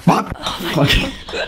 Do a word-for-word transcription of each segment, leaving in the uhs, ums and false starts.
Wat? Oké.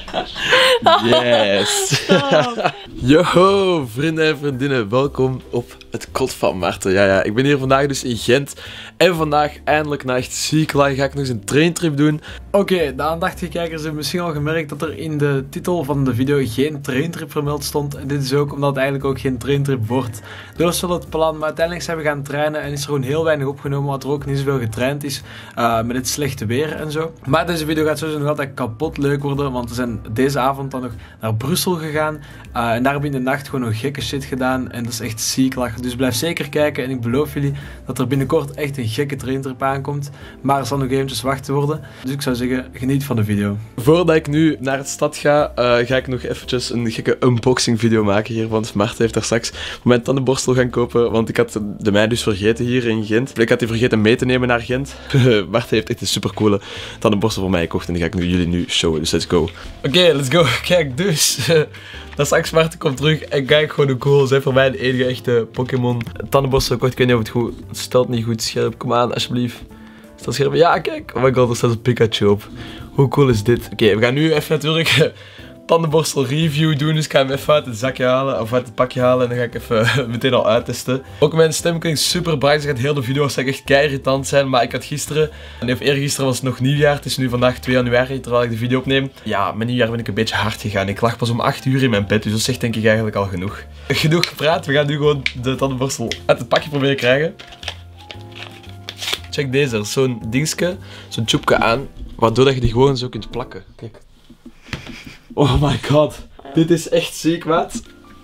Yes. Yo, vrienden en vriendinnen, welkom op het Kot van Maarten. Ja, ja, ik ben hier vandaag dus in Gent. En vandaag, eindelijk na echt ziek lang, ga ik nog eens een traintrip doen. Oké, okay, de aandachtige kijkers hebben misschien al gemerkt dat er in de titel van de video geen traintrip vermeld stond. En dit is ook omdat het eigenlijk ook geen traintrip wordt. Dat was wel het plan, maar uiteindelijk zijn we gaan trainen en is er gewoon heel weinig opgenomen, wat er ook niet zoveel getraind is. Uh, met het slechte weer en zo. Maar deze video gaat sowieso nog altijd kapot leuk worden, want we zijn deze avond dan nog naar Brussel gegaan. Uh, en daar hebben we in de nacht gewoon nog gekke shit gedaan. En dat is echt ziek lachen. Dus blijf zeker kijken en ik beloof jullie dat er binnenkort echt een gekke traintrip aankomt. Maar er zal nog eventjes wachten worden. Dus ik zou zeggen, geniet van de video. Voordat ik nu naar het stad ga, uh, ga ik nog eventjes een gekke unboxing video maken hier. Want Maarten heeft daar straks mijn tandenborstel gaan kopen. Want ik had de mij dus vergeten hier in Gent. Ik had die vergeten mee te nemen naar Gent. Maarten heeft echt een supercoole tandenborstel voor mij gekocht. En die ga ik nu, jullie nu showen. Dus let's go. Oké, okay, let's go. Kijk, dus... dat straks Maarten komt terug en kijk gewoon hoe cool. Zij voor mij de enige echte Pokémon tandenborstel gekocht. Ik weet niet of het goed... Het stelt niet goed scherp. Kom aan, alsjeblieft. Staat scherp? Ja, kijk. Oh my god, er staat een Pikachu op. Hoe cool is dit? Oké, okay, we gaan nu even natuurlijk tandenborstel review doen. Dus ik ga hem even uit het zakje halen. Of uit het pakje halen. En dan ga ik even meteen al uittesten. Ook mijn stem klinkt super bright. Dus gaat heel de video waarschijnlijk echt kei irritant zijn. Maar ik had gisteren... En of eergisteren was het nog nieuwjaar. Het is nu vandaag twee januari terwijl ik de video opneem. Ja, met nieuwjaar ben ik een beetje hard gegaan. Ik lag pas om acht uur in mijn bed. Dus dat zegt denk ik eigenlijk al genoeg. Genoeg gepraat. We gaan nu gewoon de tandenborstel uit het pakje proberen krijgen. Check deze. Er is zo'n dingetje. Zo'n tjoepje aan. Waardoor dat je die gewoon zo kunt plakken. Kijk. Oh my god. Dit is echt ziek, maat.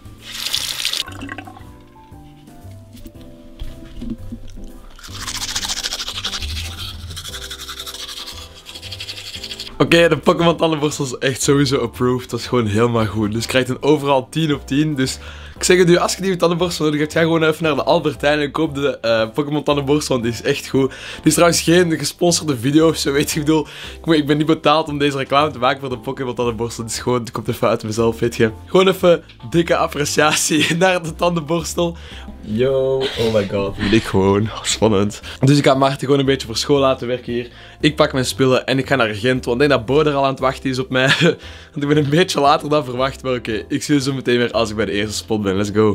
Oké, okay, de Pokémon tandenborstel is echt sowieso approved. Dat is gewoon helemaal goed. Dus je krijgt een overal tien op tien. Dus ik zeg het nu, als je die tandenborstel nodig hebt, ga gewoon even naar de Albert Heijn en koop de uh, Pokémon tandenborstel, want die is echt goed. Dit is trouwens geen gesponsorde video of zo, weet je. Ik bedoel, ik, ik ben niet betaald om deze reclame te maken voor de Pokémon tandenborstel. Het is gewoon, het komt even uit mezelf, weet je. Gewoon even dikke appreciatie naar de tandenborstel. Yo, oh my god, wil ik gewoon. Spannend. Dus ik ga Maarten gewoon een beetje voor school laten werken hier. Ik pak mijn spullen en ik ga naar Gent, want ik denk dat Bo er al aan het wachten is op mij. Want ik ben een beetje later dan verwacht, maar oké. Okay, ik zie je zo meteen weer als ik bij de eerste spot ben. Let's go.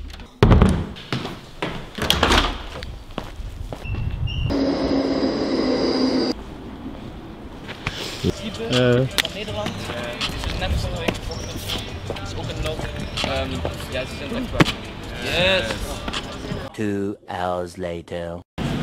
Uh. Van Nederland. Uh, het is net van de week gevochten. Het is ook een nood. Um, ja, ze zijn echt wel. Yes! Two hours later.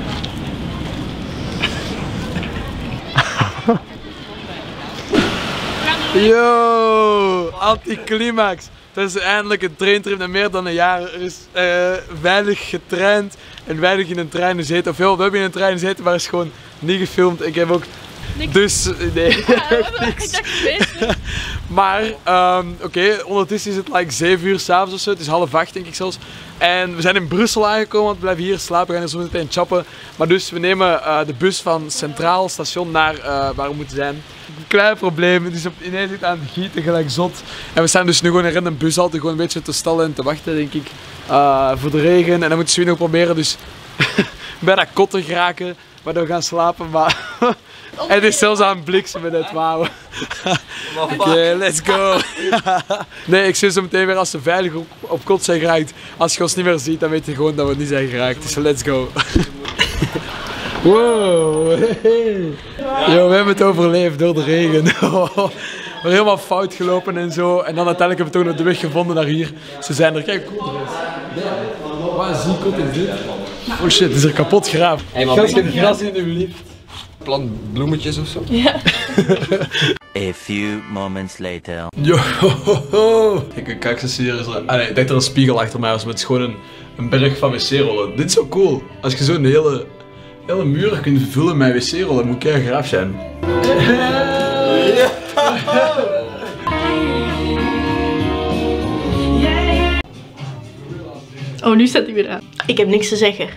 Yo! Anticlimax! Het is eindelijk een traintrip na meer dan een jaar. Er is uh, weinig getraind en weinig in een trein gezeten. Of wel, we hebben in een trein gezeten, maar is gewoon niet gefilmd. Ik heb ook... Niks. Dus, nee, ja, niks. Maar, um, oké, okay, ondertussen is het like zeven uur s'avonds of zo. Het is half acht denk ik zelfs. En we zijn in Brussel aangekomen, want we blijven hier slapen. We gaan er zo meteen chappen. Maar dus, we nemen uh, de bus van Centraal Station naar uh, waar we moeten zijn. Een klein probleem, het is op, ineens zit aan het gieten gelijk zot. En we staan dus nu gewoon in een bus altijd gewoon een beetje te stallen en te wachten denk ik. Uh, voor de regen. En dan moeten ze weer nog proberen dus bij dat kotten geraken. Waardoor we gaan slapen, maar... En het is zelfs aan het bliksemen net, wauw. Oké, okay, let's go. Nee, ik zie zo meteen weer als ze veilig op, op kot zijn geraakt. Als je ons niet meer ziet, dan weet je gewoon dat we niet zijn geraakt. Dus let's go. Wow. Hey. Yo, we hebben het overleefd door de regen. We hebben helemaal fout gelopen en zo. En dan uiteindelijk hebben we toch nog de weg gevonden naar hier. Ze zijn er, kijk, cool. Wat een ziek kot is dit? Oh shit, het is er kapot geraakt. Hey, gras in gras in uw lift. Plant bloemetjes of zo? Ja. A few moments later. Yo, kijk, kijk eens hier. Is er... ah, nee, ik denk dat er een spiegel achter mij was, maar het is gewoon een, een berg van wc-rollen. Dit is zo cool. Als je zo'n hele, hele muur kunt vullen met wc-rollen, moet keihard graaf zijn. Oh, nu staat hij weer aan. Ik heb niks te zeggen.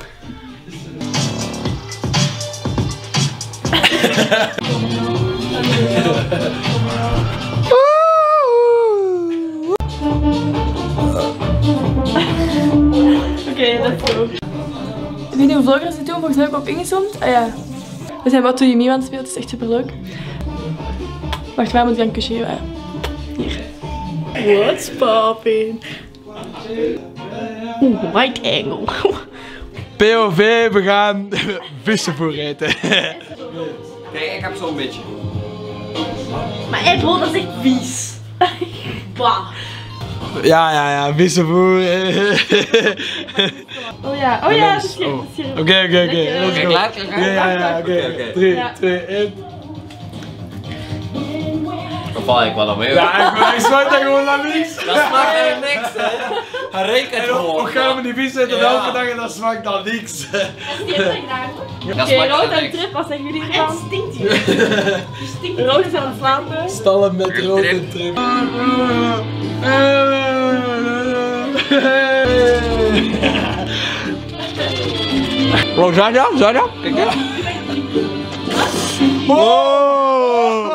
Oké, okay, let's go. Ik weet niet hoeveel vloggers dit doen, volgens mij heb ik op ingezoomd. Ah ja. We zijn What Do You Me aan het spelen, het is echt super leuk. Wacht, wij moeten gaan kusje geven. Hier. What's poppin'? Oeh, white angle. P O V, we gaan vissen voor eten. Kijk, ik heb zo'n beetje. Maar hey bro, dat is echt vies. Bah. Ja, ja, ja, vissen voor. Oh ja, oh ja, dat is hier. Oké, oké, oké. Let's go. Klaar, klaar, klaar. Ja, ja, oké. drie, twee, één. Dan val ik wel aan mee. Ja, ik, ik smaak dat gewoon naar niks. Dat smaakt eigenlijk niks, hè. Hij rekent En gewoon. hoe gaan we die vis eten Ja. elke dag en dat smaakt dan niks. Dat Oké, smaakt rood en niks. trip, wat zeggen jullie ervan? Het stinkt hier. Je stinkt. Rood is aan het slapen. Stallen met rood en trip. Bro, Zaja, Zaja, kijk eens. Oh!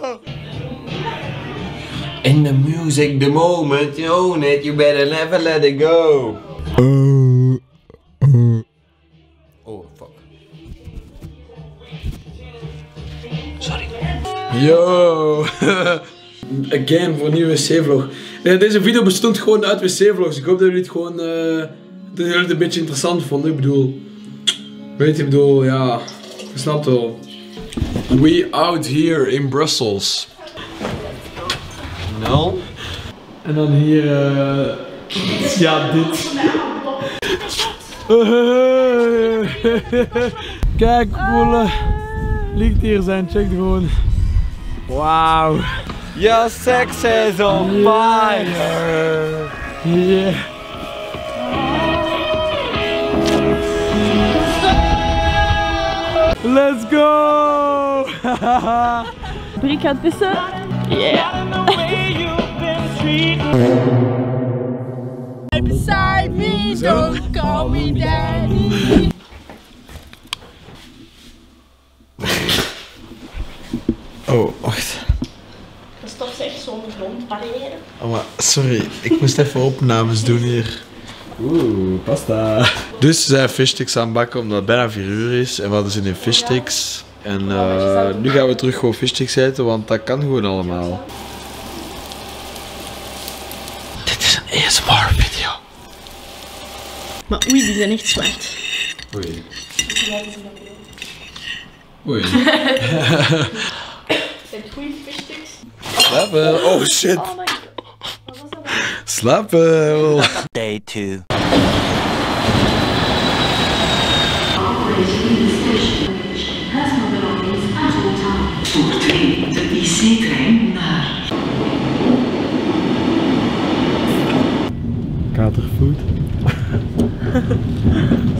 In the music, the moment you own it, you better never let it go. Oh, fuck. Sorry. Yo! Again voor een nieuwe wc-vlog. Nee, deze video bestond gewoon uit wc-vlogs. Ik hoop dat jullie het gewoon uh, dat jullie het een beetje interessant vonden. Ik bedoel, weet je, ik bedoel, ja, je snapt wel. We out here in Brussels. No. En dan hier, uh, ja, dit. Kijk, poelen. Ligt hier zijn, check gewoon. Wauw. Your sex is on fire. Yeah. Let's go! Brie gaat pissen. Yeah. Beside me, don't call me daddy. Oh, wacht. Dat is toch zeg zo'n grond pareren. Oh, maar sorry, ik moest even opnames doen hier. Oeh, pasta. Dus ze zijn fishsticks aan het bakken omdat het bijna vier uur is en we hadden zin in fishsticks. En uh, nu gaan we terug gewoon fishsticks eten, want dat kan gewoon allemaal. Dit is een A S M R video. Maar oei, die zijn echt zwart. Oei. Oei. Zijn het goede fishsticks? Slapen. Oh shit. Oh my god. Wat was dat? Slapen. Day two. Voor de I C-trein naar Katerfood.